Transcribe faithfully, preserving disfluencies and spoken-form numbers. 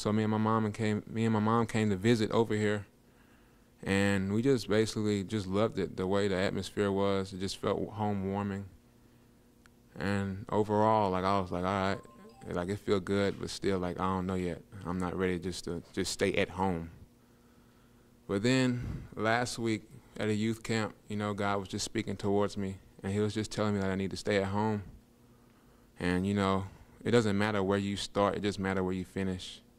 So me and my mom and came me and my mom came to visit over here, and we just basically just loved it. The way the atmosphere was, it just felt home warming. And overall, like I was like, all right, like it feel good, but still like I don't know yet. I'm not ready just to just stay at home. But then last week at a youth camp, you know, God was just speaking towards me, and He was just telling me that I need to stay at home. And you know, it doesn't matter where you start; it just matters where you finish.